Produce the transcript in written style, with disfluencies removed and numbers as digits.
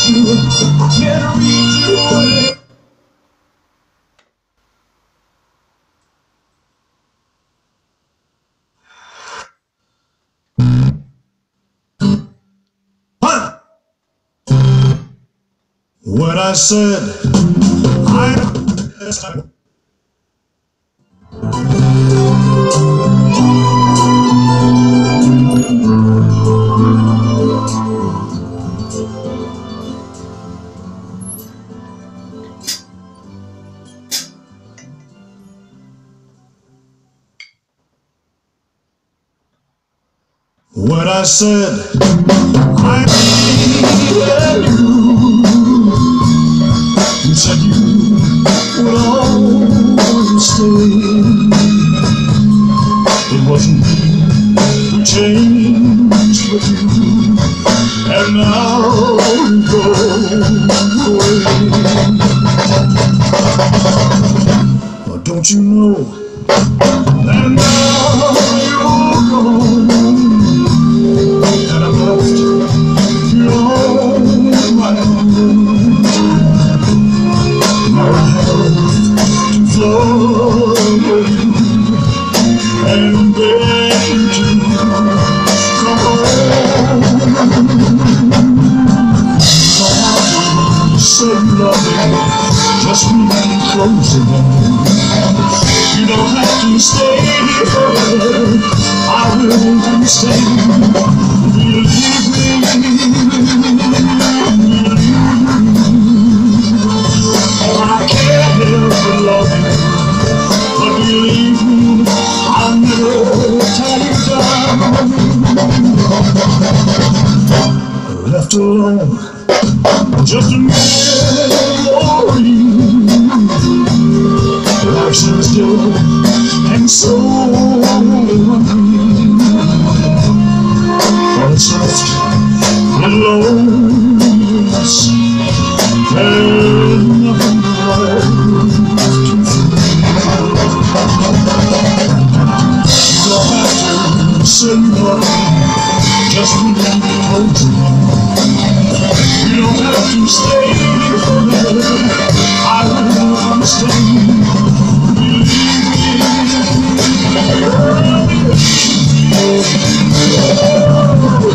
you can redo it. When I said when I said I love you, you said you would always stay. It wasn't me who changed but you, and now you go away. Oh, don't you know that now you're gone, and I'm left here on my own. Now I have to flow you and beg you to come home. You don't have to say you love me, just be close again. You don't have to stay forever, I will understand. Believe me, I can't help but love you, but believe me, I'll never tie you down. Left alone, just a memory. Life seems still and so hungry, but it's left alone. There's nothing left to feel. You don't have to say nothing, just be close. You don't have to stay forever, I will understand. Believe me.